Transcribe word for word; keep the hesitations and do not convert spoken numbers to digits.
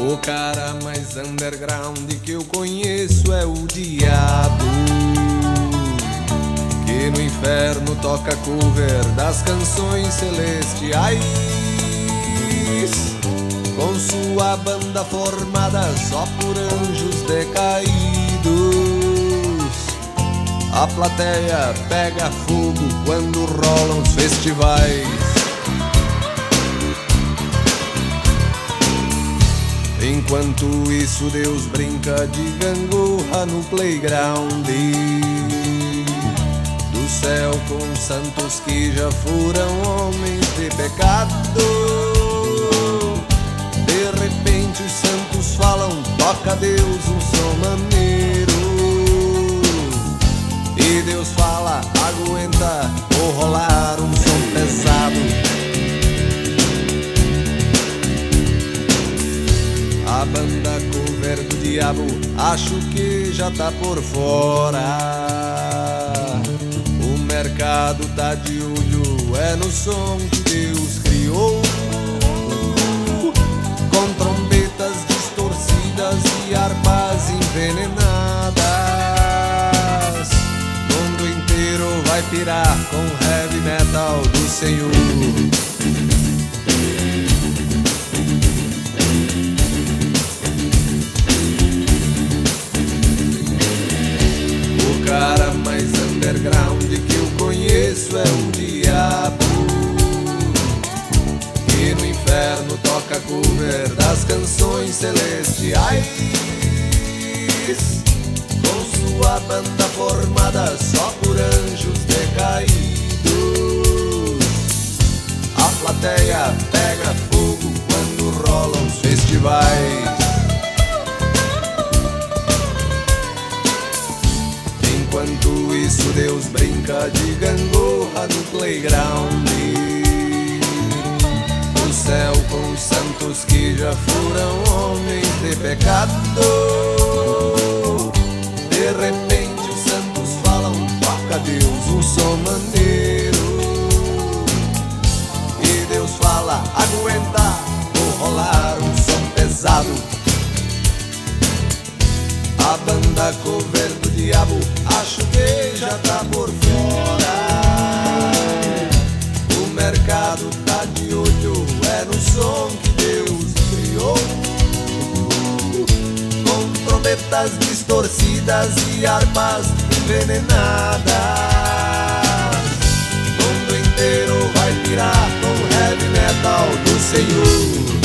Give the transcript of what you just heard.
O cara mais underground que eu conheço é o diabo, que no inferno toca cover das canções celestiais, com sua banda formada só por anjos decaídos. A plateia pega fogo quando rolam os festivais. Enquanto isso Deus brinca de gangorra no playground do céu, com santos que já foram homens de pecado. De repente os santos falam: toca Deus um som maneiro. E Deus fala: aguenta, vou rolar um som pesado. A banda cover do diabo acho que já tá por fora. O mercado tá de olho, é no som que Deus criou, com trombetas distorcidas e harpas envenenadas. O mundo inteiro vai pirar com heavy metal do Senhor. O cara mais underground que eu conheço é o diabo, que no inferno toca cover das canções celestiais, com sua banda formada só por anjos decaídos. A plateia pega fogo quando rolam os festivais. Enquanto isso Deus brinca de gangorra no playground do céu, com os santos que já foram homens de pecado. De repente os santos falam: toca Deus um som maneiro. E Deus fala: aguenta, vou rolar um som pesado. A banda cover do diabo acho que já tá por fora. O mercado tá de olho, é no som que Deus criou, com trombetas distorcidas e harpas envenenadas. O mundo inteiro vai pirar com heavy metal do Senhor.